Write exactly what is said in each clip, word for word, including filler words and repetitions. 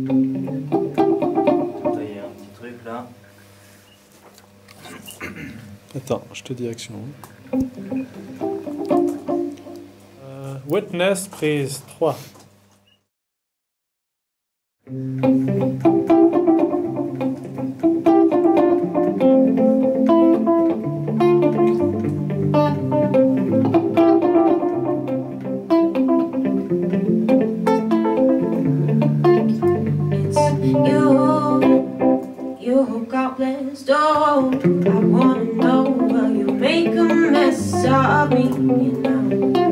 Tailler un petit truc là. Attends, je te dis action. Euh, witness prise trois. You got blessed, oh, I wanna know, will you make a mess of me, you know?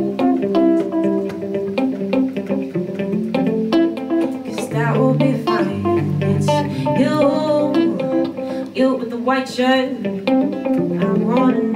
Cause that will be fine. It's you, you with the white shirt, I wanna know.